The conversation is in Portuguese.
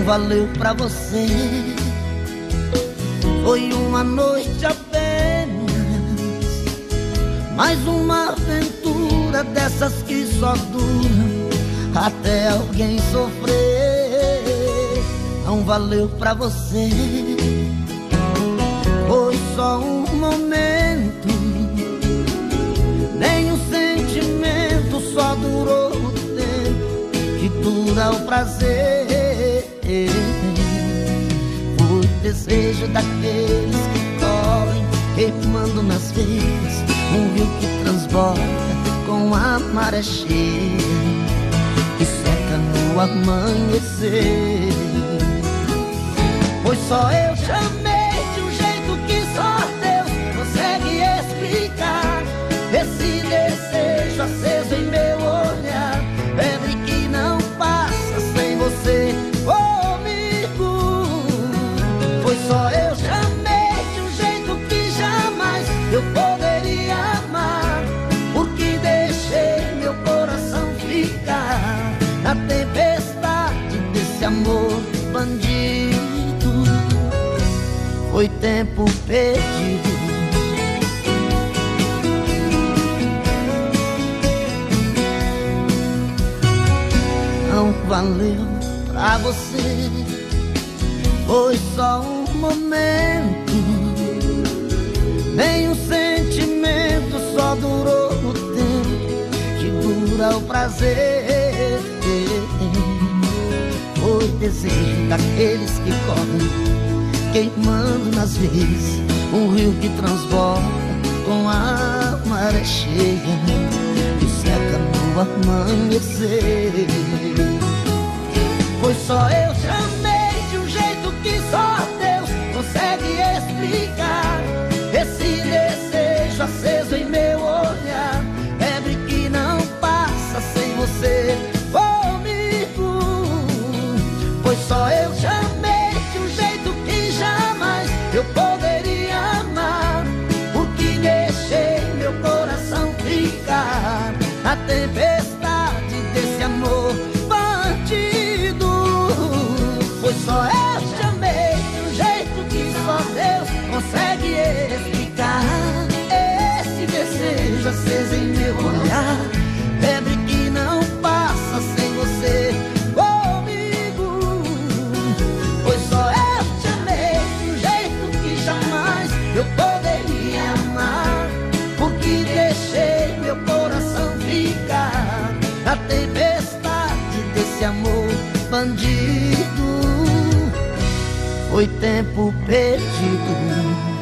valeu pra você. Foi uma noite apenas, mais uma aventura dessas que só duram até alguém sofrer. Não valeu pra você. Foi só um momento, nem o sentimento, só durou o tempo que dura o prazer. Foi desejo daqueles que correm, queimando nas veias, um rio que transborda com a maré cheia, que seca no amanhecer. Foi só eu chamei de um jeito que só Deus consegue explicar. Esse desejo aceso em meu olhar, febre que não passa sem você comigo. Foi só eu chamei de um jeito que jamais eu poderia amar, porque deixei meu coração ficar na tempestade desse amor bandido. Foi tempo perdido. Não valeu pra você. Foi só um momento, nem um sentimento, só durou o tempo que dura o prazer. Foi desejo daqueles que correm, queimando nas veias, um rio que transborda com a maré cheia, que seca no amanhecer. Foi só eu chamei de um jeito que só Deus consegue explicar. Esse desejo aceso em meu olhar, febre que não passa sem você comigo. Foi só eu chamei de um jeito que jamais eu poderia amar, porque deixei meu coração ficar na tempestade desse amor bandido. Foi só eu chamei de um jeito que só Deus consegue explicar. Esse desejo aceso em meu olhar, febre que não passa sem você comigo. Foi só eu chamei de um jeito que jamais eu poderia amar, porque deixei meu coração ficar na tempestade desse amor bandido. Foi tempo perdido.